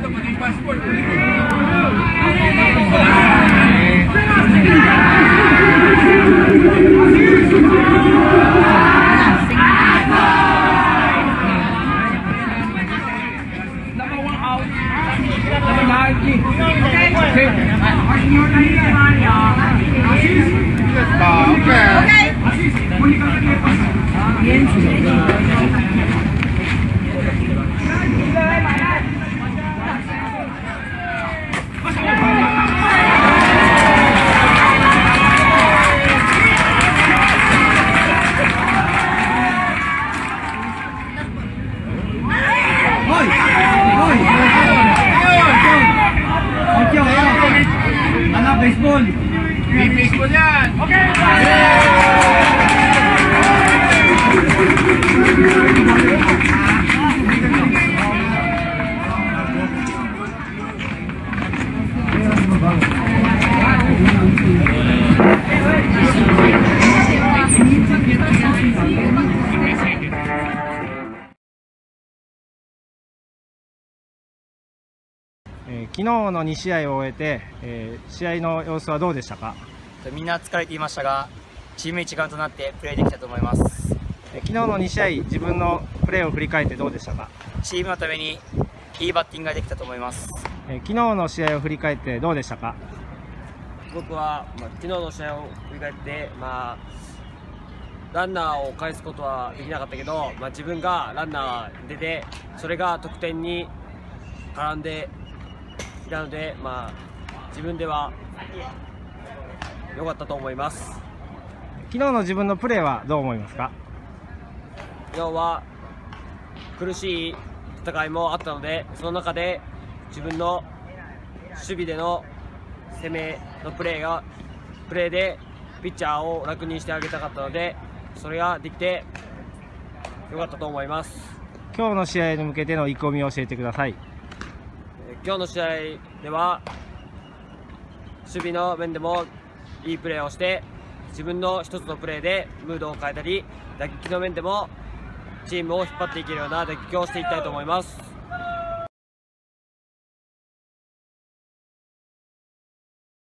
Baseball. Baseball yan. Okay. 昨日の2試合を終えて、試合の様子はどうでしたか？ みんな疲れていましたが、チーム一丸となってプレーできたと思います。 昨日の2試合、自分のプレーを振り返ってどうでしたか？ チームのためにいいバッティングができたと思います。 昨日の試合を振り返ってどうでしたか？ 僕は、昨日の試合を振り返って、ランナーを返すことはできなかったけど、自分がランナー出て、それが得点に絡んでいたので、自分では良かったと思います。 昨日の自分のプレーはどう思いますか？ 今日は苦しい戦いもあったので、その中で自分の守備での攻めのプレーでピッチャーを楽にしてあげたかったので、それができて良かったと思います。 今日の試合に向けての意気込みを教えてください。 今日の試合では守備の面でもいいプレーをして、自分の一つのプレーでムードを変えたり、打撃の面でもチームを引っ張っていけるような打撃をしていきたいと思います。